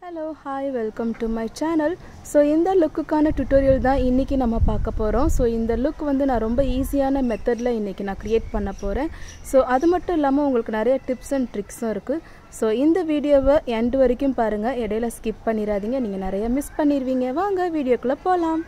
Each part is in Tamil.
Hello, hi, welcome to my channel. So இந்த லுக்குக்கான tutorial தான் இன்னைக்கு நம்ம பார்க்க போறோம். So இந்த லுக் வந்து நான் ரொம்ப ஈஸியான மெத்தட்ல இன்னைக்கு நான் கிரியேட் பண்ண போறேன். So அது மட்டும் இல்லாம உங்களுக்கு நிறைய டிப்ஸ் அண்ட் ட்ரிக்ஸும் இருக்கு. So இந்த வீடியோவை எண்ட் வரைக்கும் பாருங்க. இடையில ஸ்கிப் பண்ணிராதீங்க. நீங்க நிறைய மிஸ் பண்ணிடுவீங்க. வாங்க வீடியோக்குள்ள போலாம்.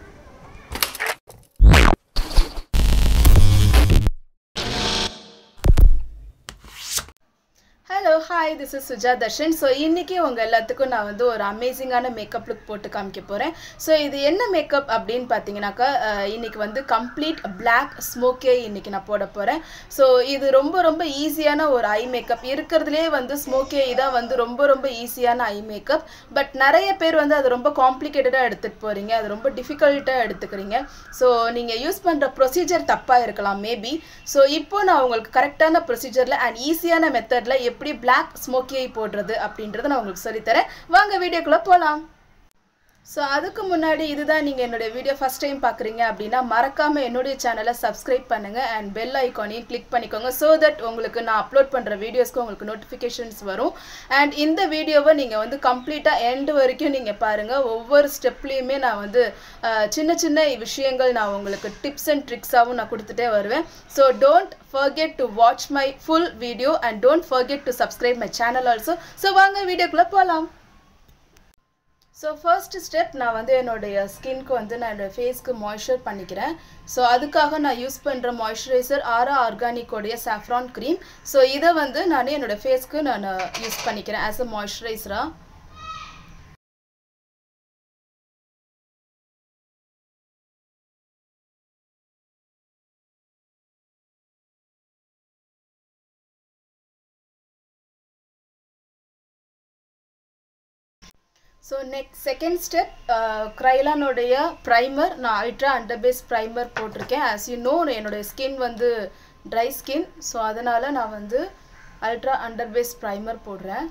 Hello, hi, this is Suja Darshan. So இன்னைக்கு உங்க எல்லாத்துக்கும் நான் வந்து ஒரு அமேசிங்கான மேக்கப் லுக் போட்டு காமிக்க போறேன். So இது என்ன மேக்கப் அப்படினு பாத்தீங்கன்னாக்க இன்னைக்கு வந்து கம்ப்ளீட் Black Smoky இன்னைக்கு நான் போட போறேன். So இது ரொம்ப ஈஸியான ஒரு ஐ மேக்கப். இருக்குறதுலயே வந்து ஸ்மோக்கி தான் வந்து ரொம்ப ஈஸியான ஐ மேக்கப். பட் நிறைய பேர் வந்து அது ரொம்ப காம்ப்ளிகேட்டடா எடுத்துட்டு போறீங்க. அது ரொம்ப டிஃபிகல்ட்டா எடுத்துக்கறீங்க. So நீங்க யூஸ் பண்ற ப்ரொசீஜர் தப்பா இருக்கலாம் மேபி. So இப்போ நான் உங்களுக்கு கரெக்ட்டான ப்ரொசீஜர்ல அண்ட் ஈஸியான மெத்தட்ல எப்படி Black Smoky போடுறது அப்படின்றத நான் உங்களுக்கு சொல்லி தரேன். வாங்க வீடியோக்குள்ள போலாம். So அதுக்கு முன்னாடி இதுதான் நீங்க என்னோட வீடியோ ஃபர்ஸ்ட் டைம் பார்க்கறீங்க அப்படினா மறக்காம என்னோட சேனலை Subscribe பண்ணுங்க and bell icon-ஐயும் click பண்ணிக்கோங்க so that உங்களுக்கு நான் அப்லோட் பண்ற வீடியோஸ்க்கு உங்களுக்கு நோட்டிஃபிகேஷன்ஸ் வரும். and இந்த வீடியோவை நீங்க வந்து கம்ப்ளீட்டா எண்ட் வரைக்கும் நீங்க பாருங்க. ஒவ்வொரு ஸ்டெப்லயுமே நான் வந்து சின்ன விஷயங்கள் நான் உங்களுக்கு டிப்ஸ் and ட்ரிக்ஸாவும் நான் கொடுத்துட்டே வருவேன். so don't forget to watch my full video and don't forget to subscribe my channel also. so வாங்க வீடியோக்குள்ள போலாம். So first step நான் வந்து என்னோட ஸ்கின்க்கு வந்து நான் என்னோட ஃபேஸ்க்கு மாய்ஸ்சர் பண்ணிக்கிறேன். So அதுக்காக நான் யூஸ் பண்ற மாய்ஸ்சரைசர் ஆரா ஆர்கானிக் உடைய saffron cream. So இத வந்து நான் என்னோட ஃபேஸ்க்கு நான் யூஸ் பண்ணிக்கிறேன் as a moisturizer. So next second step Kryolan உடைய primer நான் ultra underbase primer போட்டுருக்கேன். as you know என்னோட skin வந்து dry skin. so அதனால நான் வந்து ultra underbase primer போடுறேன்.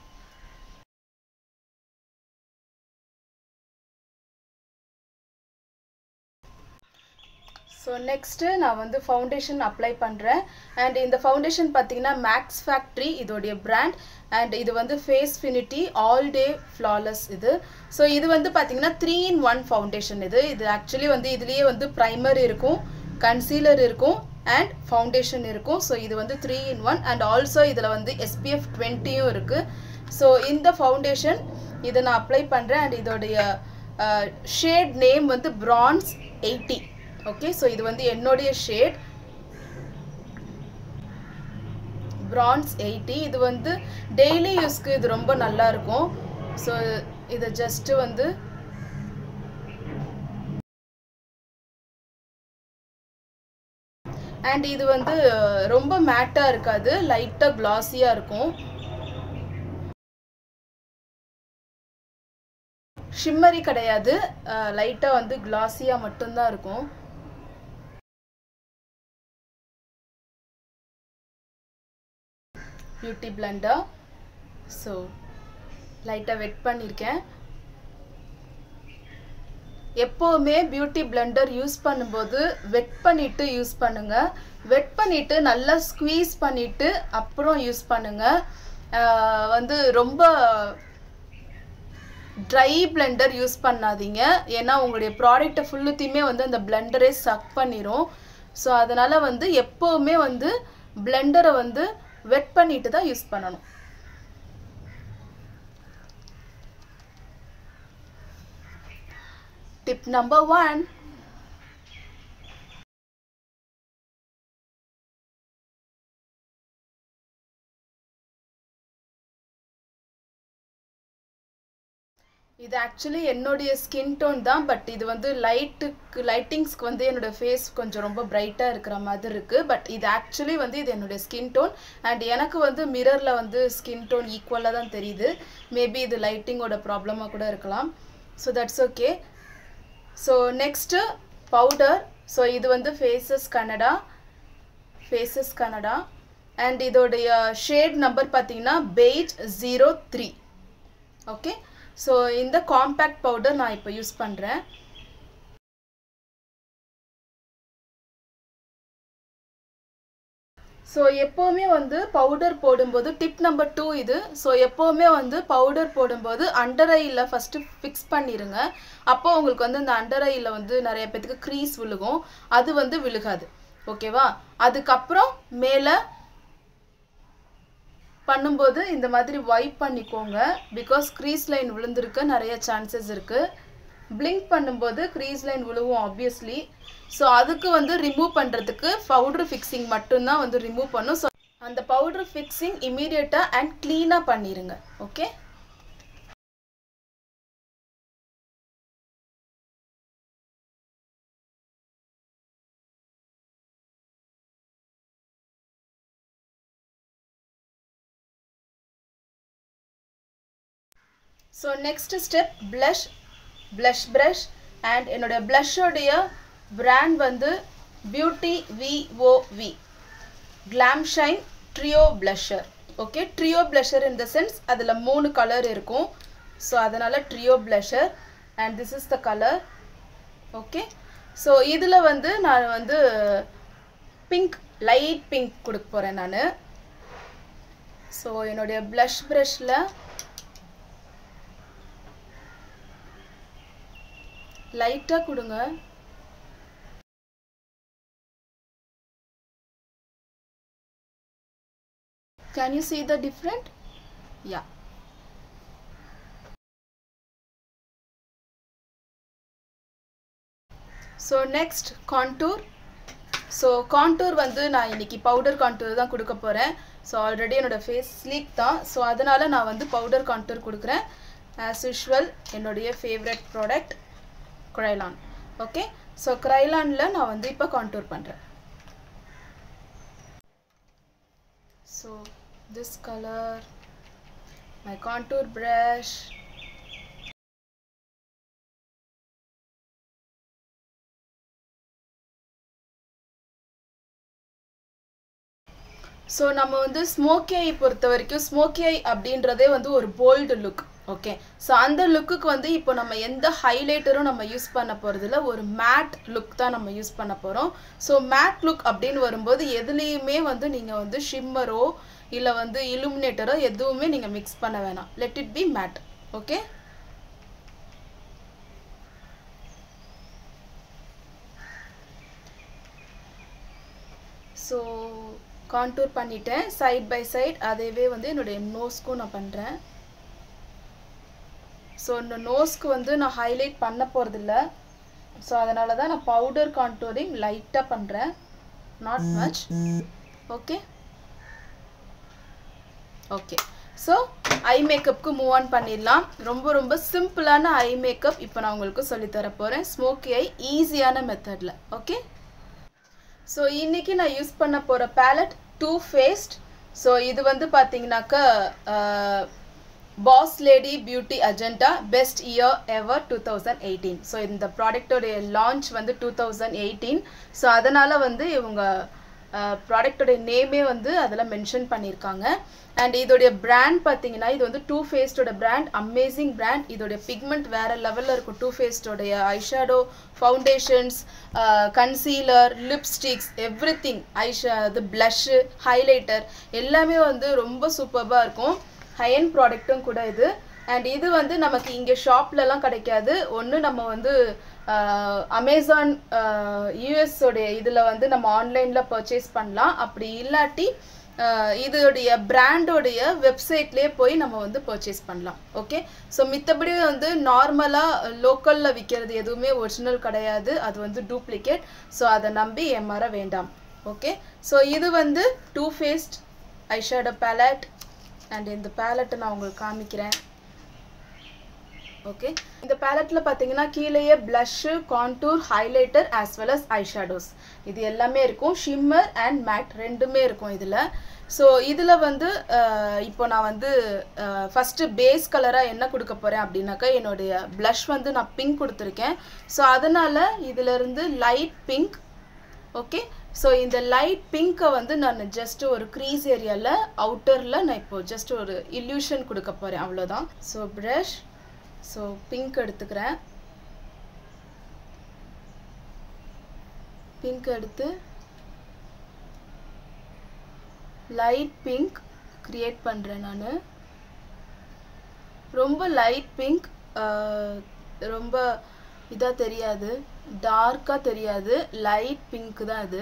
So next நான் வந்து foundation apply பண்றேன். and இந்த foundation பாத்தீங்கன்னா Max Factory இதோடைய brand and இது வந்து Facefinity All Day Flawless இது. so இது வந்து பாத்தீங்கன்னா 3-in-1 foundation இது. இது actually வந்து இதுலயே வந்து primer இருக்கும், concealer இருக்கும் and foundation இருக்கும். so இது வந்து 3-in-1 and also இதுல வந்து SPF 20யும் இருக்கு. so இந்த foundation இத நான் apply பண்றேன் and இதோடைய shade name வந்து Bronze 80. okay so இது வந்து என்னோட ஷேட் Bronze 80. இது வந்து டெய்லி யூஸ்க்கு இது ரொம்ப நல்லா இருக்கும். so இத ஜஸ்ட் வந்து and இது வந்து ரொம்ப மேட்டா இருக்காது, லைட்டா glossy-ஆ இருக்கும். shimmery கிடையாது, லைட்டா வந்து glossy-ஆ மட்டும் தான் இருக்கும். Beauty blender. so லைட்டா வெட் பண்ணிருக்கேன். எப்பவுமே பியூட்டி பிளெண்டர் யூஸ் பண்ணும்போது வெட் பண்ணிட்டு யூஸ் பண்ணுங்க. வெட் பண்ணிட்டு நல்லா ஸ்குவீஸ் பண்ணிட்டு அப்புறம் யூஸ் பண்ணுங்க. வந்து ரொம்ப ட்ரை பிளெண்டர் யூஸ் பண்ணாதீங்க. ஏன்னா உங்களுடைய ப்ராடக்ட் ஃபுல்லுத்தையுமே வந்து அந்த பிளெண்டரே சக் பண்ணிரும். so அதனால வந்து எப்பவுமே வந்து பிளெண்டரை வந்து வெட் பண்ணிட்டு தான் யூஸ் பண்ணணும். tip number 1. இது actually என்னோட ஸ்கின் டோன் தான். பட் இது வந்து லைட்டிங்ஸ்க்கு வந்து என்னோட ஃபேஸ் கொஞ்சம் ரொம்ப பிரைட்டா இருக்கிற மாதிரி இருக்கு. பட் இது actually வந்து இது என்னோட ஸ்கின் டோன் and எனக்கு வந்து மிரர்ல வந்து ஸ்கின் டோன் ஈக்குவலா தான் தெரியுது. மேபி இது லைட்டிங்கோட ப்ராப்ளமா கூட இருக்கலாம். so that's okay. so next powder. so இது வந்து Faces Canada and இதோடைய ஷேட் நம்பர் பாத்தீங்கன்னா beige 03. okay so இந்த காம்பாக்ட் பவுடர் நான் இப்போ யூஸ் பண்றேன். ஸோ எப்போவுமே வந்து பவுடர் போடும்போது டிப் நம்பர் 2 இது. ஸோ எப்போவுமே வந்து பவுடர் போடும்போது அண்டர் ஐயில் ஃபஸ்ட்டு ஃபிக்ஸ் பண்ணிடுங்க. அப்போ உங்களுக்கு வந்து இந்த அண்டர் ஐயில் வந்து நிறைய பேத்துக்கு க்ரீஸ் விழுகும், அது வந்து விழுகாது. ஓகேவா? அதுக்கப்புறம் மேலே பண்ணும்போது இந்த மாதிரி வைப் பண்ணிக்கோங்க. பிகாஸ் க்ரீஸ் லைன் விழுந்திருக்க நிறைய சான்சஸ் இருக்குது. பிளிங்க் பண்ணும்போது க்ரீஸ் லைன் விழுவும் ஆப்வியஸ்லி. ஸோ அதுக்கு வந்து ரிமூவ் பண்ணுறதுக்கு பவுடர் ஃபிக்ஸிங் மட்டும்தான் வந்து ரிமூவ் பண்ணும். ஸோ அந்த பவுடர் ஃபிக்ஸிங் இமீடியட்டாக அண்ட் க்ளீனாக பண்ணிடுங்க. Okay, so next step blush brush. And என்னோடய ப்ளஷ்ஷோடைய பிராண்ட் வந்து beauty VOV Glam Shine Trio Blusher. Okay, trio blusher in the sense அதில் 3 கலர் இருக்கும். ஸோ அதனால் ட்ரியோ blusher and this is the color. Okay, so இதில் வந்து நான் வந்து பிங்க், லைட் பிங்க் கொடுக்க போகிறேன் நான். ஸோ என்னுடைய blush brushல லைட்டாக கொடுங்க. Can you see the different? Yeah. So next contour. So contour வந்து நான் இன்றைக்கி பவுடர் கான்டூர் தான் கொடுக்க போகிறேன். ஸோ ஆல்ரெடி என்னோடய ஃபேஸ் ஸ்லீக் தான். ஸோ அதனால் நான் வந்து பவுடர் கான்டூர் கொடுக்குறேன். ஆஸ் யூஷுவல் என்னுடைய favourite product Kryolan. Okay, so Kryolanல நான் வந்து இப்போ கான்டூர் பண்ணுறேன். So this color, my contour brush. So நம்ம வந்து ஸ்மோக்கி ஐ பொறுத்த வரைக்கும் ஸ்மோக்கி ஐ அப்படின்றதே வந்து ஒரு போல்டு லுக். ஓகே, ஸோ அந்த லுக்குக்கு வந்து இப்போ நம்ம எந்த ஹைலைட்டரும் நம்ம யூஸ் பண்ண போகிறதில்ல, ஒரு மேட் லுக் தான் நம்ம யூஸ் பண்ண போகிறோம். ஸோ மேட் லுக் அப்படின்னு வரும்போது எதுலேயுமே வந்து நீங்கள் வந்து ஷிம்மரோ இல்லை வந்து இலுமினேட்டரோ எதுவுமே நீங்கள் மிக்ஸ் பண்ண வேணாம். Let it be matte. Okay, so contour பண்ணிட்டேன் சைட் பை சைட். அதேவே வந்து என்னுடைய நோஸ்க்கும் நான் பண்ணுறேன். ஸோ இந்த நோஸ்க்கு வந்து நான் ஹைலைட் பண்ண போகிறதில்ல. ஸோ அதனால தான் நான் பவுடர் கான்டூரிங் லைட்டாக பண்ணுறேன், not much. Okay okay, so I மேக்கப்புக்கு மூவ் ஆன் பண்ணிடலாம். ரொம்ப ரொம்ப சிம்பிளான ஐ மேக்கப் இப்போ நான் உங்களுக்கு சொல்லித்தர போகிறேன், ஸ்மோக்கி ஐ ஈஸியான மெத்தடில். ஓகே, ஸோ இன்றைக்கி நான் யூஸ் பண்ண போகிற பேலட் Too Faced. ஸோ இது வந்து பார்த்தீங்கன்னாக்கா boss lady beauty agenda best year ever 2018. So இந்த ப்ராடக்டோடைய லான்ச் வந்து 2018. ஸோ அதனால் வந்து இவங்க ப்ராடக்டோடைய நேமே வந்து அதில் மென்ஷன் பண்ணியிருக்காங்க. அண்ட் இதோடைய பிராண்ட் பார்த்தீங்கன்னா இது வந்து Too Facedோட பிராண்ட், அமேசிங் பிராண்ட். இதோடைய பிக்மெண்ட் வேறு லெவலில் இருக்கும். Too Facedோடைய eyeshadow, foundations, concealer, lipsticks, everything, இது ப்ளஷ்ஷு, ஹைலைட்டர் எல்லாமே வந்து ரொம்ப சூப்பராக இருக்கும். ஹை-எண்ட் ப்ராடக்ட்டும் கூட இது. அண்ட் இது வந்து நமக்கு இங்கே ஷாப்லலாம் கிடைக்காது. ஒன்று நம்ம வந்து அமேசான் யூஎஸோடைய இதில் வந்து நம்ம ஆன்லைனில் பர்ச்சேஸ் பண்ணலாம். அப்படி இல்லாட்டி இதோடைய பிராண்டோடைய வெப்சைட்லேயே போய் நம்ம வந்து பர்ச்சேஸ் பண்ணலாம். ஓகே, ஸோ மித்தபடி வந்து நார்மலாக லோக்கலில் விற்கிறது எதுவுமே ஒரிஜினல் கிடையாது, அது வந்து டூப்ளிகேட். ஸோ அதை நம்பி ஏமாற வேண்டாம். ஓகே, ஸோ இது வந்து Too Faced eyeshadow palette. And இந்த பேலட்டை நான் உங்களுக்கு காமிக்கிறேன். ஓகே, இந்த பேலட்டில் பார்த்தீங்கன்னா கீழேயே blush, contour, highlighter as well as eyeshadows இது எல்லாமே இருக்கும். ஷிம்மர் அண்ட் மேட் ரெண்டுமே இருக்கும் இதில். ஸோ இதில் வந்து இப்போ நான் வந்து ஃபஸ்ட்டு பேஸ் கலராக என்ன கொடுக்க போகிறேன் அப்படின்னாக்கா என்னுடைய ப்ளஷ் வந்து நான் பிங்க் கொடுத்துருக்கேன். ஸோ அதனால் இதிலிருந்து லைட் பிங்க். ஓகே, ஸோ இந்த லைட் பிங்க்கை வந்து நான் ஜஸ்ட் ஒரு க்ரீஸ் ஏரியாவில் அவுட்டரில் நான் இப்போது ஜஸ்ட் ஒரு இல்யூஷன் கொடுக்க போகிறேன், அவ்வளோதான். ஸோ ப்ரஷ், ஸோ பிங்க் எடுத்துக்கிறேன். பிங்க் எடுத்து லைட் பிங்க் கிரியேட் பண்ணுறேன் நான். ரொம்ப லைட் பிங்க், ரொம்ப இதாக தெரியாது, டார்க்காக தெரியாது, லைட் பிங்க் தான் இது.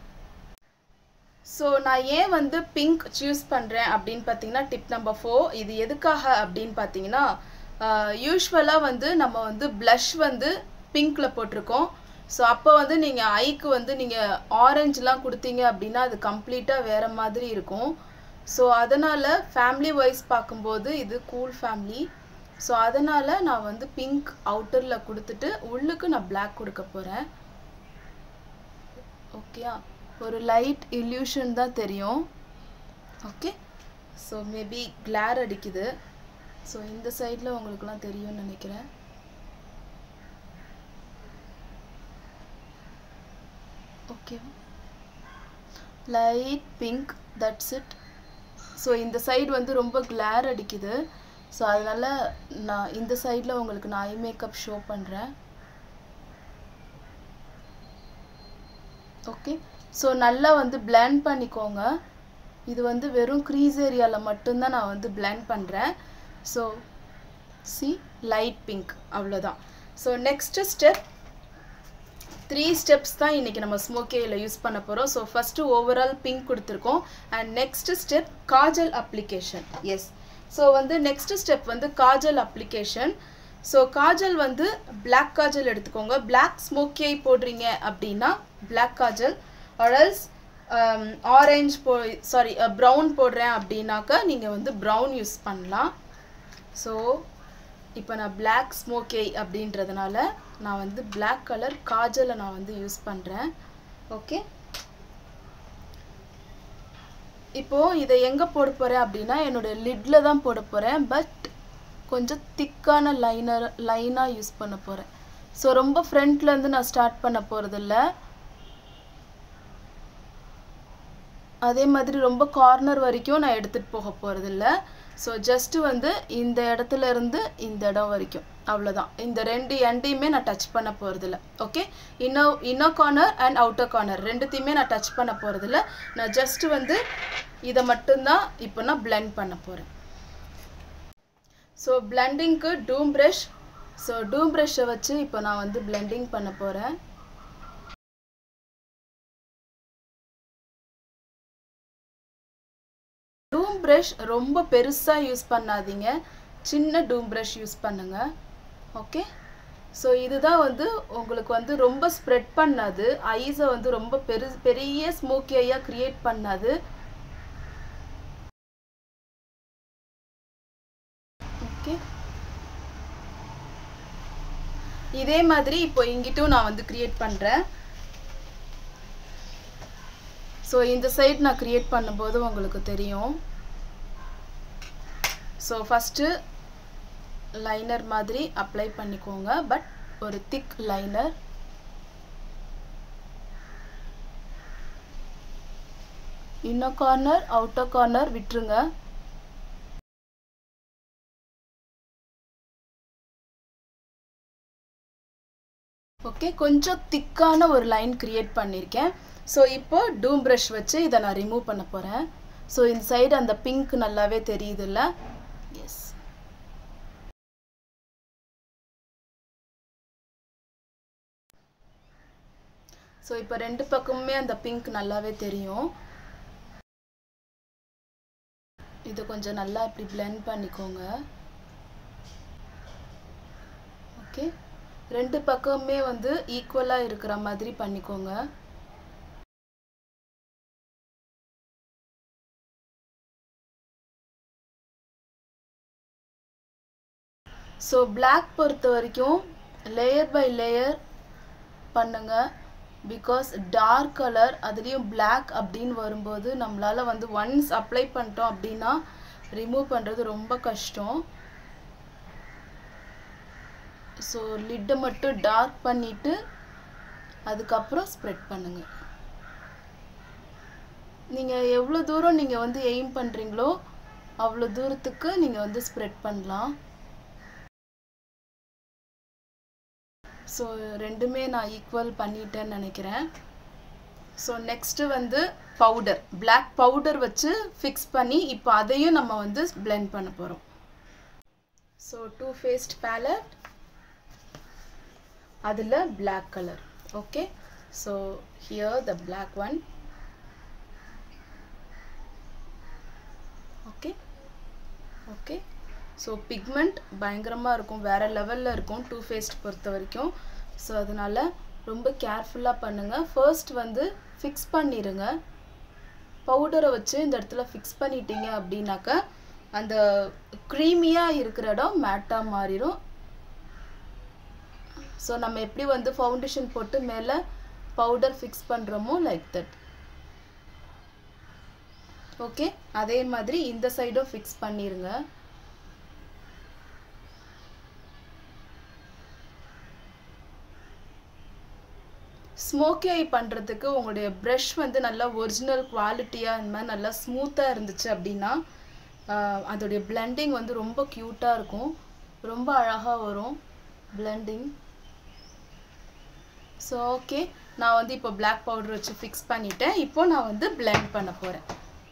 ஸோ நான் ஏன் வந்து பிங்க் சூஸ் பண்ணுறேன் அப்படின்னு பார்த்தீங்கன்னா, டிப் நம்பர் 4. இது எதுக்காக அப்படின்னு பார்த்தீங்கன்னா, யூஸ்வலாக வந்து நம்ம வந்து ப்ளஷ் வந்து பிங்க்கில் போட்டிருக்கோம். ஸோ அப்போ வந்து நீங்கள் ஐக்கு வந்து நீங்கள் ஆரஞ்சுலாம் கொடுத்தீங்க அப்படின்னா அது கம்ப்ளீட்டாக வேறு மாதிரி இருக்கும். ஸோ அதனால் ஃபேமிலி வைஸ் பார்க்கும்போது இது கூல் ஃபேமிலி. ஸோ அதனால் நான் வந்து பிங்க் அவுட்டரில் கொடுத்துட்டு உள்ளுக்கு நான் பிளாக் கொடுக்க போகிறேன். ஓகேயா, ஒரு லைட் இல்யூஷன் தான் தெரியும். ஓகே, ஸோ மேபி கிளார் அடிக்குது. ஸோ இந்த சைடில் உங்களுக்குலாம் தெரியும்னு நினைக்கிறேன். Okay, light pink, that's it. So இந்த சைடு வந்து ரொம்ப கிளார் அடிக்குது. ஸோ அதனால் நான் இந்த சைடில் உங்களுக்கு நான் ஐ மேக்கப் ஷோ பண்ணுறேன். ஓகே, ஸோ நல்லா வந்து பிளெண்ட் பண்ணிக்கோங்க. இது வந்து வெறும் க்ரீஸ் ஏரியாவில் மட்டும்தான் நான் வந்து பிளெண்ட் பண்ணுறேன். ஸோ சி லைட் பிங்க், அவ்வளோதான். ஸோ நெக்ஸ்ட்டு ஸ்டெப் 3 ஸ்டெப்ஸ் தான் இன்றைக்கி நம்ம ஸ்மோக்கியில் யூஸ் பண்ண போகிறோம். ஸோ ஃபஸ்ட்டு ஓவரால் பிங்க் கொடுத்துருக்கோம். And next step kajal application. Yes, so வந்து நெக்ஸ்ட்டு ஸ்டெப் வந்து காஜல் அப்ளிகேஷன். ஸோ காஜல் வந்து பிளாக் காஜல் எடுத்துக்கோங்க. பிளாக் ஸ்மோக்கியை போடுறீங்க அப்படின்னா black kajal, or else orange brown போடுறேன் அப்படின்னாக்கா நீங்கள் வந்து ப்ரௌன் யூஸ் பண்ணலாம். ஸோ இப்போ நான் பிளாக் ஸ்மோக்கி அப்படின்றதுனால நான் வந்து பிளாக் கலர் காஜலை நான் வந்து யூஸ் பண்ணுறேன். ஓகே, இப்போது இதை எங்கே போட போகிறேன் அப்படின்னா என்னோடய லிட்டில் தான் போட போகிறேன். பட் கொஞ்சம் திக்கான லைனாக யூஸ் பண்ண போகிறேன். ஸோ ரொம்ப ஃப்ரண்ட்லேருந்து நான் ஸ்டார்ட் பண்ண போகிறதில்ல, அதே மாதிரி ரொம்ப கார்னர் வரைக்கும் நான் எடுத்துகிட்டு போக போகிறதில்ல. ஸோ ஜஸ்ட்டு வந்து இந்த இடத்துல இருந்து இந்த இடம் வரைக்கும், அவ்வளோதான். இந்த 2 எண்டையுமே நான் டச் பண்ண போகிறதில்ல. Okay, inner corner and outer corner ரெண்டுத்தையுமே நான் டச் பண்ண போகிறதில்ல. நான் ஜஸ்ட்டு வந்து இதை மட்டும்தான் இப்போ நான் பிளெண்ட் பண்ண போகிறேன். ஸோ பிளெண்டிங்க்கு டூம் ப்ரஷ். ஸோ டூம் ப்ரஷ்ஷை வச்சு இப்போ நான் வந்து பிளெண்டிங் பண்ண போகிறேன். டூம் ப்ரஷ் ரொம்ப பெருசாக யூஸ் பண்ணாதீங்க, சின்ன டூம் ப்ரஷ் யூஸ் பண்ணுங்கள். ஓகே, ஸோ இதுதான் வந்து உங்களுக்கு வந்து ரொம்ப ஸ்ப்ரெட் பண்ணாது, ஐஸை வந்து ரொம்ப பெரிய ஸ்மோக்கி ஐயாக க்ரியேட் பண்ணாது. ஓகே, இதே மாதிரி இப்போ இங்கிட்டும் நான் வந்து க்ரியேட் பண்ணுறேன். ஸோ இந்த சைட் நான் க்ரியேட் பண்ணும்போது உங்களுக்கு தெரியும். ஸோ ஃபஸ்ட்டு லைனர் மாதிரி அப்ளை பண்ணிக்கோங்க, பட் ஒரு thick liner. Inner corner outer corner விட்டுருங்க. ஓகே, கொஞ்சம் திக்கான ஒரு லைன் க்ரியேட் பண்ணியிருக்கேன். ஸோ இப்போ டூம் ப்ரஷ் வச்சு இதை நான் ரிமூவ் பண்ண போகிறேன். ஸோ இந்த சைடு அந்த பிங்க் நல்லாவே தெரியுதுல்ல. எஸ், ஸோ இப்போ 2 பக்கமுமே அந்த பிங்க் நல்லாவே தெரியும். இது கொஞ்சம் நல்லா இப்படி பிளெண்ட் பண்ணிக்கோங்க. ஓகே, 2 பக்கமுமே வந்து ஈக்குவலாக இருக்கிற மாதிரி பண்ணிக்கோங்க. ஸோ பிளாக் பொறுத்த வரைக்கும் லேயர் பை லேயர் பண்ணுங்கள். பிகாஸ் டார்க் கலர் அதுலேயும் பிளாக் அப்படின்னு வரும்போது நம்மளால் வந்து ஒன்ஸ் அப்ளை பண்ணிட்டோம் அப்படின்னா ரிமூவ் பண்ணுறது ரொம்ப கஷ்டம். ஸோ லிட்டை மட்டும் டார்க் பண்ணிவிட்டு அதுக்கப்புறம் ஸ்ப்ரெட் பண்ணுங்கள். நீங்கள் எவ்வளோ தூரம் நீங்கள் வந்து எய்ம் பண்ணுறீங்களோ அவ்வளோ தூரத்துக்கு நீங்கள் வந்து ஸ்ப்ரெட் பண்ணலாம். ஸோ ரெண்டுமே நான் ஈக்குவல் பண்ணிட்டேன்னு நினைக்கிறேன். ஸோ நெக்ஸ்ட்டு வந்து பவுடர், பிளாக் பவுடர் வச்சு ஃபிக்ஸ் பண்ணி இப்போ அதையும் நம்ம வந்து blend பண்ண போகிறோம். ஸோ Too Faced பேலட், அதில் black colour. Okay, so here the black one. Okay okay, so pigment பயங்கரமாக இருக்கும், வேறு லெவலில் இருக்கும் Too Faced பொறுத்த வரைக்கும். ஸோ அதனால் ரொம்ப கேர்ஃபுல்லாக பண்ணுங்கள். ஃபர்ஸ்ட் வந்து ஃபிக்ஸ் பண்ணிடுங்க. பவுடரை வச்சு இந்த இடத்துல ஃபிக்ஸ் பண்ணிட்டீங்க அப்படின்னாக்கா அந்த க்ரீமியாக இருக்கிற இடம் மேட்டாக மாறிடும். ஸோ நம்ம எப்படி வந்து ஃபவுண்டேஷன் போட்டு மேலே பவுடர் ஃபிக்ஸ் பண்ணுறோமோ லைக் தட். ஓகே, அதே மாதிரி இந்த சைடும் ஃபிக்ஸ் பண்ணிடுங்க. ஸ்மோக்கி ஐ பண்ணுறதுக்கு உங்களுடைய ப்ரஷ் வந்து நல்லா ஒரிஜினல் குவாலிட்டியாக இந்த மாதிரி நல்லா ஸ்மூத்தாக இருந்துச்சு அப்படின்னா அதோடைய பிளெண்டிங் வந்து ரொம்ப க்யூட்டாக இருக்கும், ரொம்ப அழகாக வரும் பிளெண்டிங். ஸோ ஓகே, நான் வந்து இப்போ பிளாக் பவுடர் வச்சு ஃபிக்ஸ் பண்ணிட்டேன். இப்போ நான் வந்து blend பண்ண போகிறேன்.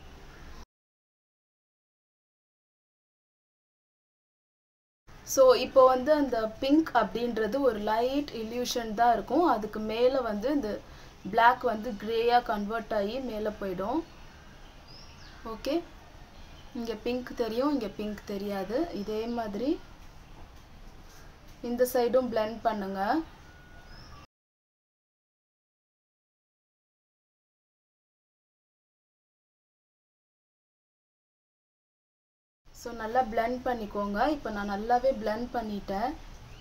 ஸோ இப்போ வந்து அந்த பிங்க் அப்படின்றது ஒரு லைட் இல்யூஷன் தான் இருக்கும். அதுக்கு மேலே வந்து இந்த பிளாக் வந்து கிரேயாக கன்வெர்ட் ஆகி மேலே போயிடும். ஓகே, இங்கே பிங்க் தெரியும், இங்கே பிங்க் தெரியாது. இதே மாதிரி இந்த சைடும் blend பண்ணுங்க. ஸோ நல்லா blend பண்ணிக்கோங்க. இப்போ நான் நல்லாவே blend பண்ணிட்டேன்.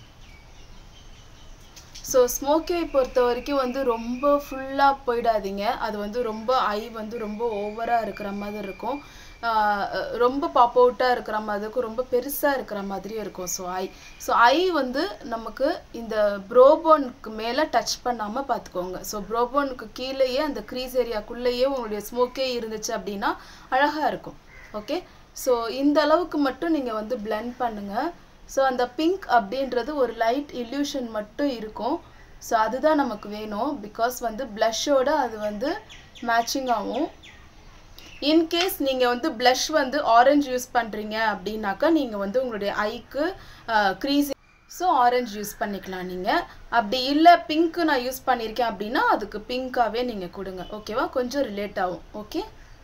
ஸோ ஸ்மோக்கி ஐ பொறுத்த வரைக்கும் வந்து ரொம்ப ஃபுல்லாக போயிடாதீங்க. அது வந்து ரொம்ப ஐ வந்து ரொம்ப ஓவராக இருக்கிற மாதிரி இருக்கும், ரொம்ப பாப் அவுட்டாக இருக்கிற மாதிரி இருக்கும், ரொம்ப பெருசாக இருக்கிற மாதிரியும் இருக்கும். ஸோ ஐ வந்து நமக்கு இந்த ப்ரோபோனுக்கு மேலே டச் பண்ணாமல் பார்த்துக்கோங்க. ஸோ ப்ரோபோனுக்கு கீழேயே அந்த க்ரீஸ் ஏரியாக்குள்ளேயே உங்களுடைய ஸ்மோக்கே இருந்துச்சு அப்படின்னா அழகாக இருக்கும். ஓகே, ஸோ இந்த அளவுக்கு மட்டும் நீங்கள் வந்து blend பண்ணுங்கள். ஸோ அந்த பிங்க் அப்படின்றது ஒரு லைட் இல்யூஷன் மட்டும் இருக்கும். ஸோ அதுதான் நமக்கு வேணும், பிகாஸ் வந்து ப்ளஷ்ஷோட அது வந்து மேட்சிங் ஆகும். இன்கேஸ் நீங்கள் வந்து ப்ளஷ் வந்து ஆரஞ்சு யூஸ் பண்ணுறீங்க அப்படின்னாக்கா நீங்கள் வந்து உங்களுடைய ஐக்கு க்ரீஸ், ஸோ ஆரஞ்சு யூஸ் பண்ணிக்கலாம் நீங்கள். அப்படி இல்லை பிங்க்கு நான் யூஸ் பண்ணியிருக்கேன் அப்படின்னா அதுக்கு பிங்க்காகவே நீங்கள் கொடுங்க. ஓகேவா, கொஞ்சம் ரிலேட் ஆகும். ஓகே,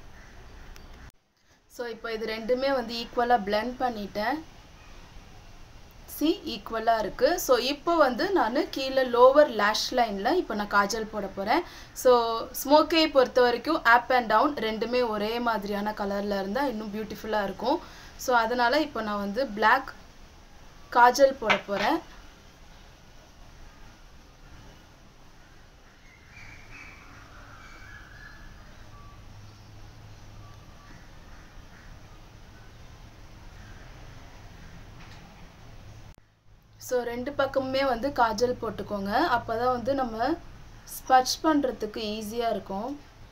ஸோ இப்போ இது ரெண்டுமே வந்து ஈக்குவலாக blend பண்ணிட்டேன். சி ஈக்குவலாக இருக்குது. ஸோ இப்போ வந்து நான் கீழே லோவர் லேஷ் லைனில் இப்போ நான் காஜல் போட போகிறேன். ஸோ ஸ்மோக்கியை பொறுத்த வரைக்கும் அப் அண்ட் டவுன் ரெண்டுமே ஒரே மாதிரியான கலரில் இருந்தால் இன்னும் பியூட்டிஃபுல்லாக இருக்கும். ஸோ அதனால் இப்போ நான் வந்து பிளாக் காஜல் போட போகிறேன். ஸோ ரெண்டு பக்கமுமே வந்து காஜல் போட்டுக்கோங்க, அப்போ தான் வந்து நம்ம ஸ்பட்ச் பண்ணுறதுக்கு ஈஸியாக இருக்கும்.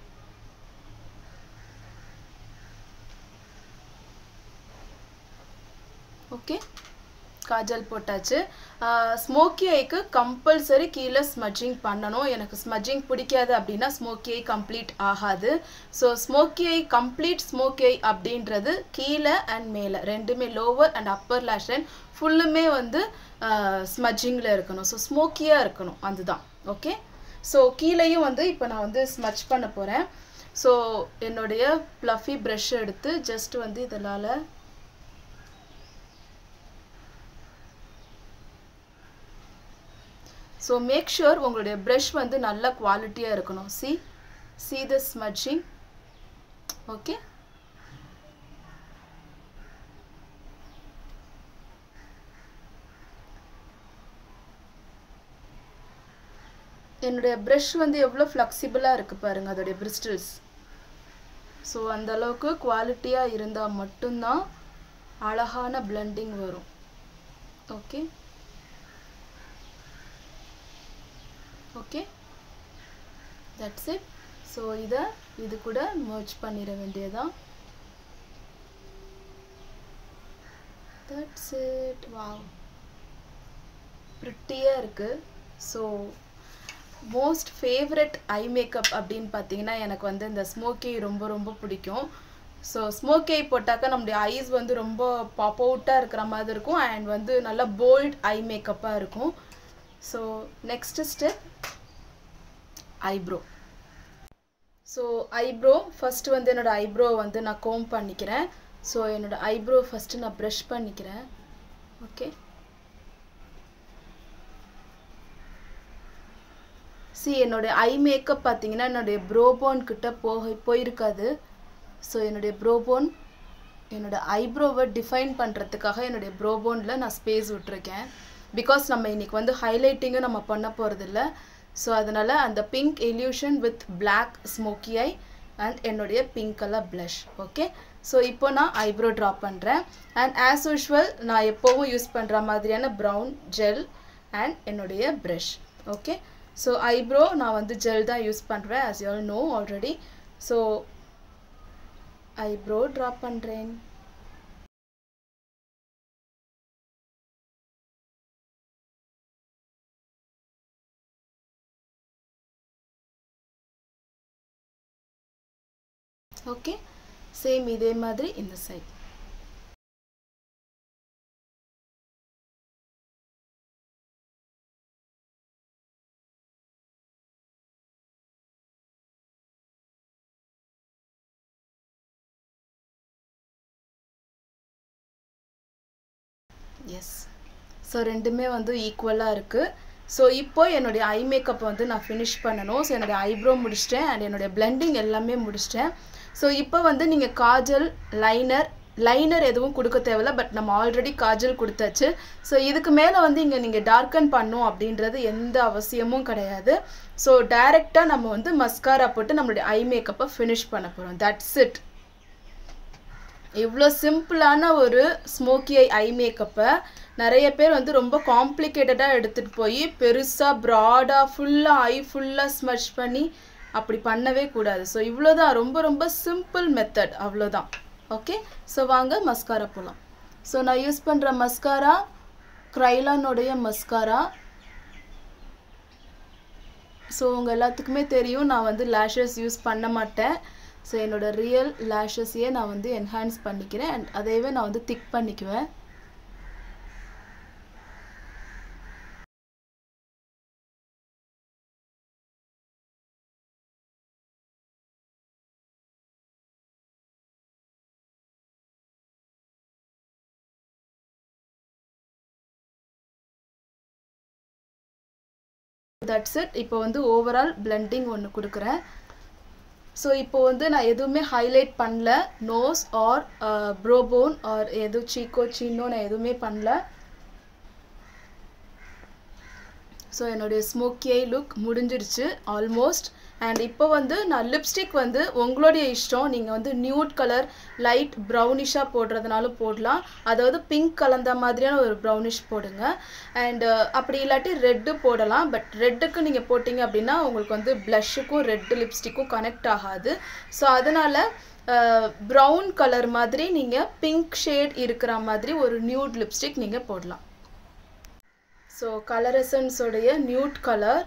ஓகே, காஜல் போட்டாச்சு. ஸ்மோக்கி ஐக்கு கம்பல்சரி கீழே ஸ்மட்ஜிங் பண்ணணும். எனக்கு ஸ்மட்ஜிங் பிடிக்காது அப்படின்னா ஸ்மோக்கி ஐ கம்ப்ளீட் ஆகாது. So smoky eye complete smoky eye அப்படின்றது கீழே அண்ட் மேலே ரெண்டுமே, lower and upper lash line ஃபுல்லுமே வந்து ஸ்மட்ஜிங்கில் இருக்கணும். ஸோ ஸ்மோக்கியாக இருக்கணும், அதுதான். ஓகே, ஸோ கீழேயும் வந்து இப்போ நான் வந்து ஸ்மட்ச் பண்ண போகிறேன். ஸோ என்னுடைய ப்ளஃபி ப்ரஷ் எடுத்து ஜஸ்ட் வந்து இதனால் ஸோ மேக் ஷுர் உங்களுடைய ப்ரஷ் வந்து நல்ல குவாலிட்டியாக இருக்கணும். see the smudging. ஓகே, என்னுடைய ப்ரஷ் வந்து எவ்வளோ ஃப்ளெக்சிபிளாக இருக்குது பாருங்கள் அதோடைய பிரிஸ்டல்ஸ். ஸோ அந்தளவுக்கு குவாலிட்டியாக இருந்தால் மட்டும்தான் அழகான பிளெண்டிங் வரும். Okay okay, that's it. So இது கூட மர்ஜ் பண்ணிட வேண்டியதான். That's it. வாவ், ப்ரிட்டியாக இருக்குது. So most favourite eye makeup அப்படின்னு பார்த்தீங்கன்னா எனக்கு வந்து இந்த ஸ்மோக்கி ரொம்ப ரொம்ப பிடிக்கும். ஸோ ஸ்மோக்கி ஐ போட்டாக்கா நம்முடைய ஐஸ் வந்து ரொம்ப பாப் அவுட்டாக இருக்கிற மாதிரி இருக்கும் அண்ட் வந்து நல்லா போல்ட் ஐ மேக்கப்பாக இருக்கும். So next step eyebrow. So eyebrow first வந்து என்னோடய ஐப்ரோ வந்து நான் கோம் பண்ணிக்கிறேன். ஸோ என்னோடய ஐப்ரோ ஃபஸ்ட்டு நான் ப்ரஷ் பண்ணிக்கிறேன். ஓகே, என்னோடய ஐ மேக்கப் பார்த்தீங்கன்னா என்னுடைய ப்ரோபோன் கிட்ட போயிருக்காது. ஸோ என்னுடைய ப்ரோபோன் என்னோடய ஐப்ரோவை டிஃபைன் பண்ணுறதுக்காக என்னுடைய ப்ரோபோனில் நான் ஸ்பேஸ் விட்டுருக்கேன். பிகாஸ் நம்ம இன்றைக்கி வந்து ஹைலைட்டிங்கும் நம்ம பண்ண போகிறதில்ல. ஸோ அதனால் அந்த pink illusion with black smoky eye and என்னுடைய pink colour blush. Okay, so இப்போ நான் ஐப்ரோ ட்ரா பண்ணுறேன். அண்ட் ஆஸ் யூஷுவல் நான் எப்போவும் யூஸ் பண்ணுற மாதிரியான ப்ரௌன் ஜெல் அண்ட் என்னுடைய ப்ரஷ். ஓகே, ஸோ ஐப்ரோ நான் வந்து ஜெல் தான் யூஸ் பண்ணுறேன் as you all know already. So eyebrow draw பண்ணுறேன். ஓகே, சேம் இதே மாதிரி இந்த சைட். எஸ், ஸோ ரெண்டுமே வந்து ஈக்குவலாக இருக்குது. ஸோ இப்போ என்னுடைய ஐ மேக்கப் வந்து நான் ஃபினிஷ் பண்ணணும். ஸோ என்னுடைய ஐப்ரோ முடிச்சிட்டேன் அண்ட் என்னுடைய பிளெண்டிங் எல்லாமே முடிச்சிட்டேன். ஸோ இப்போ வந்து நீங்கள் காஜல், லைனர் எதுவும் கொடுக்க தேவையில்ல. பட் நம்ம ஆல்ரெடி காஜல் கொடுத்தாச்சு. ஸோ இதுக்கு மேலே வந்து இங்கே நீங்கள் டார்க்கன் பண்ணும் அப்படின்றது எந்த அவசியமும் கிடையாது. ஸோ டைரெக்டாக நம்ம வந்து மஸ்காரா போட்டு நம்மளுடைய ஐ மேக்கப்பை ஃபினிஷ் பண்ண போகிறோம். That's it. இவ்வளோ சிம்பிளான ஒரு ஸ்மோக்கி ஐ மேக்கப்பை நிறைய பேர் வந்து ரொம்ப காம்ப்ளிகேட்டடாக எடுத்துகிட்டு போய் பெருசாக ப்ராடாக ஃபுல்லாக ஐ ஃபுல்லாக ஸ்மஷ் பண்ணி அப்படி பண்ணவே கூடாது. ஸோ இவ்வளோதான், ரொம்ப ரொம்ப சிம்பிள் மெத்தட், அவ்வளோதான். ஓகே, ஸோ வாங்க மஸ்காரா போகலாம். ஸோ நான் யூஸ் பண்ணுற மஸ்காரா க்ரைலானுடைய மஸ்காரா. ஸோ உங்கள் எல்லாத்துக்குமே தெரியும் நான் வந்து லேஷஸ் யூஸ் பண்ண மாட்டேன். ஸோ என்னோடய ரியல் லேஷஸையே நான் வந்து என்ஹான்ஸ் பண்ணிக்கிறேன் அண்ட் அதையவே நான் வந்து திக் பண்ணிக்குவேன். That's it. இப்போ வந்து ஓவரால் பிளெண்டிங் ஒன்று கொடுக்குறேன். ஸோ இப்போ வந்து நான் எதுவுமே ஹைலைட் பண்ணல. நோஸ் ஆர் ப்ரோபோன் ஆர் எதுவும் சீனோ நான் எதுவுமே பண்ணல. ஸோ என்னுடைய ஸ்மோக்கி ஐ லுக் முடிஞ்சிடுச்சு ஆல்மோஸ்ட். அண்ட் இப்போ வந்து நான் லிப்ஸ்டிக் வந்து உங்களுடைய இஷ்டம். நீங்கள் வந்து நியூட் கலர் லைட் ப்ரௌனிஷாக போடுறதுனாலும் போடலாம். அதாவது பிங்க் கலந்த மாதிரியான ஒரு ப்ரௌனிஷ் போடுங்க. அண்டு அப்படி இல்லாட்டி ரெட்டு போடலாம். பட் ரெட்டுக்கு நீங்கள் போட்டிங்க அப்படின்னா உங்களுக்கு வந்து ப்ளஷ்ஷுக்கும் ரெட்டு லிப்ஸ்டிக்கும் கனெக்ட் ஆகாது. ஸோ அதனால் ப்ரௌன் கலர் மாதிரி நீங்கள் பிங்க் ஷேட் இருக்கிற மாதிரி ஒரு நியூட் லிப்ஸ்டிக் நீங்கள் போடலாம். ஸோ கலர் எசன்ஸோடைய நியூட் கலர்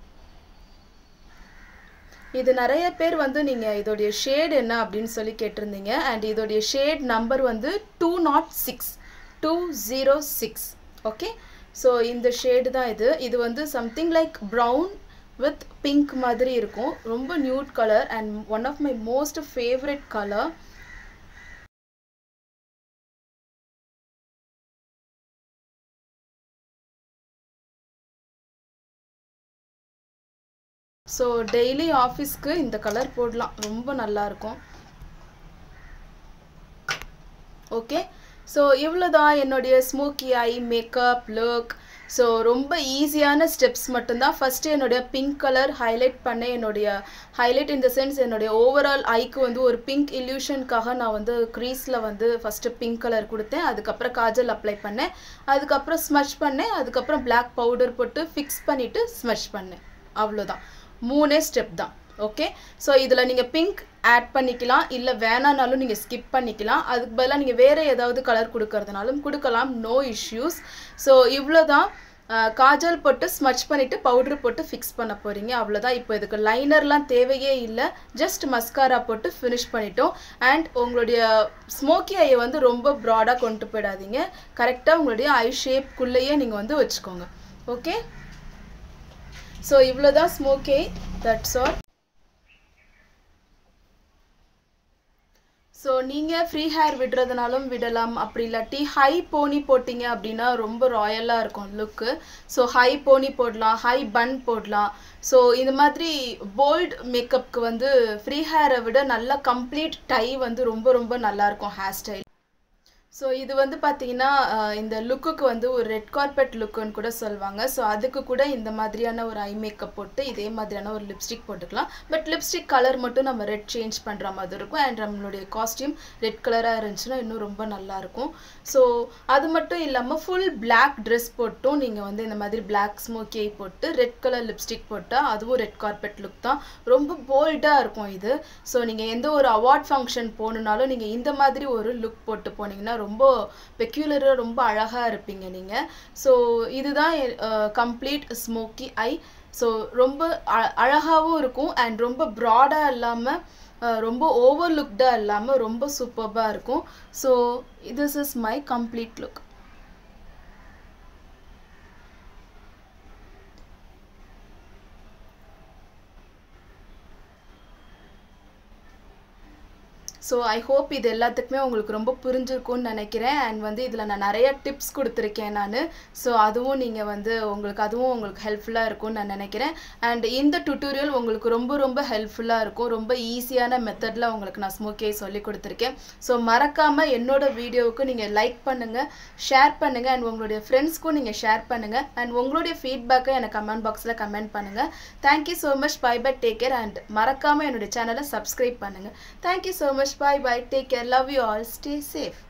இது. நிறைய பேர் வந்து நீங்கள் இதோடைய ஷேட் என்ன அப்படின்னு சொல்லி கேட்டிருந்தீங்க. அண்ட் இதோடைய ஷேட் நம்பர் வந்து 206. ஓகே, ஸோ இந்த ஷேடு தான் இது. இது வந்து something like brown with pink மாதிரி இருக்கும். ரொம்ப nude colour and one of my most favourite colour. So daily ஆஃபீஸ்க்கு இந்த கலர் போடலாம், ரொம்ப நல்லாயிருக்கும். ஓகே, ஸோ இவ்வளோதான் என்னுடைய smoky eye makeup look. So ரொம்ப ஈஸியான ஸ்டெப்ஸ் மட்டும்தான். ஃபஸ்ட்டு என்னுடைய பிங்க் கலர் ஹைலைட் பண்ணேன். என்னுடைய ஹைலைட் இன் த சென்ஸ் என்னுடைய ஓவரால் ஐக்கு வந்து ஒரு பிங்க் இல்யூஷனுக்காக நான் வந்து க்ரீஸில் வந்து ஃபஸ்ட்டு பிங்க் கலர் கொடுத்தேன். அதுக்கப்புறம் காஜல் அப்ளை பண்ணேன். அதுக்கப்புறம் ஸ்மஷ் பண்ணேன். அதுக்கப்புறம் பிளாக் பவுடர் போட்டு ஃபிக்ஸ் பண்ணிவிட்டு ஸ்மஷ் பண்ணேன். அவ்வளோதான், 3 ஸ்டெப் தான். ஓகே, ஸோ இதில் நீங்கள் பிங்க் ஆட் பண்ணிக்கலாம், இல்லை வேணானாலும் நீங்கள் ஸ்கிப் பண்ணிக்கலாம். அதுக்கு பதிலாக நீங்கள் வேறு ஏதாவது கலர் கொடுக்கறதுனாலும் கொடுக்கலாம், நோ இஷ்யூஸ். ஸோ இவ்வளோ தான். காஜல் போட்டு ஸ்மச் பண்ணிவிட்டு பவுட்ரு போட்டு ஃபிக்ஸ் பண்ண போகிறீங்க. அவ்வளோதான். இப்போ இதுக்கு லைனர்லாம் தேவையே இல்லை. ஜஸ்ட் மஸ்காரா போட்டு ஃபினிஷ் பண்ணிட்டோம். அண்ட் உங்களுடைய ஸ்மோக்கி ஐயை வந்து ரொம்ப ப்ராடாக கொண்டு போயிடாதீங்க. கரெக்டாக உங்களுடைய ஐ ஷேப்குள்ளேயே நீங்கள் வந்து வச்சுக்கோங்க. ஓகே, ஸோ இவ்வளோதான் smoky eye. That's all. So நீங்கள் ஃப்ரீ ஹேர் விடுறதுனாலும் விடலாம். அப்படி இல்லாட்டி ஹை போனி போட்டிங்க அப்படின்னா ரொம்ப ராயலாக இருக்கும் லுக்கு. ஸோ ஹை போனி போடலாம், ஹை பன் போடலாம். ஸோ இந்த மாதிரி போல்ட் மேக்கப்புக்கு வந்து ஃப்ரீ ஹேரை விட நல்லா கம்ப்ளீட் டை வந்து ரொம்ப ரொம்ப நல்லாயிருக்கும் ஹேர் ஸ்டைல். ஸோ இது வந்து பார்த்தீங்கன்னா இந்த லுக்குக்கு வந்து ஒரு ரெட் கார்பெட் லுக்குன்னு கூட சொல்லுவாங்க. ஸோ அதுக்கு கூட இந்த மாதிரியான ஒரு ஐ மேக்கப் போட்டு இதே மாதிரியான ஒரு லிப்ஸ்டிக் போட்டுக்கலாம். பட் லிப்ஸ்டிக் கலர் மட்டும் நம்ம ரெட் சேஞ்ச் பண்ணுற மாதிரி இருக்கும். அண்ட் நம்மளுடைய காஸ்டியூம் ரெட் கலராக இருந்துச்சுன்னா இன்னும் ரொம்ப நல்லாயிருக்கும். ஸோ அது மட்டும் இல்லாமல் ஃபுல் பிளாக் ட்ரெஸ் போட்டும் நீங்கள் வந்து இந்த மாதிரி பிளாக் ஸ்மோக்கி போட்டு ரெட் கலர் லிப்ஸ்டிக் போட்டால் அதுவும் ரெட் கார்பெட் லுக் தான். ரொம்ப போல்டாக இருக்கும் இது. ஸோ நீங்கள் எந்த ஒரு அவார்ட் ஃபங்க்ஷன் போகணுன்னாலும் நீங்கள் இந்த மாதிரி ஒரு லுக் போட்டு போனீங்கன்னா ரொம்ப பெக்யூலராக ரொம்ப அழகாக இருப்பீங்க நீங்கள். ஸோ இதுதான் கம்ப்ளீட் ஸ்மோக்கி ஐ. ஸோ ரொம்ப அழகாகவும் இருக்கும் அண்ட் ரொம்ப ப்ராடாக இல்லாமல் ரொம்ப ஓவர் லுக்டாக இல்லாமல் ரொம்ப சூப்பர்பாக இருக்கும். So this is my complete look. So I hope இது எல்லாத்துக்குமே உங்களுக்கு ரொம்ப புரிஞ்சிருக்கும்னு நினைக்கிறேன். அண்ட் வந்து இதில் நான் நிறைய டிப்ஸ் கொடுத்துருக்கேன் நான். ஸோ அதுவும் நீங்கள் வந்து உங்களுக்கு ஹெல்ப்ஃபுல்லாக இருக்கும்னு நான் நினைக்கிறேன். அண்ட் இந்த டுட்டோரியல் உங்களுக்கு ரொம்ப ரொம்ப ஹெல்ப்ஃபுல்லாக இருக்கும். ரொம்ப ஈஸியான மெத்தடில் உங்களுக்கு நான் ஸ்மோக்கியை சொல்லி கொடுத்துருக்கேன். ஸோ மறக்காமல் என்னோட வீடியோவுக்கு நீங்கள் லைக் பண்ணுங்கள், ஷேர் பண்ணுங்கள், அண்ட் உங்களுடைய ஃப்ரெண்ட்ஸ்க்கும் நீங்கள் ஷேர் பண்ணுங்கள். அண்ட் உங்களுடைய ஃபீட்பேக்கை எனக்கு கமெண்ட் பாக்ஸில் கமெண்ட் பண்ணுங்கள். Thank you so much. Bye bye, take care. And மறக்காமல் என்னுடைய சேனலை சப்ஸ்கிரைப் பண்ணுங்கள். Thank you so much. Bye bye. Take care. Love you all. Stay safe.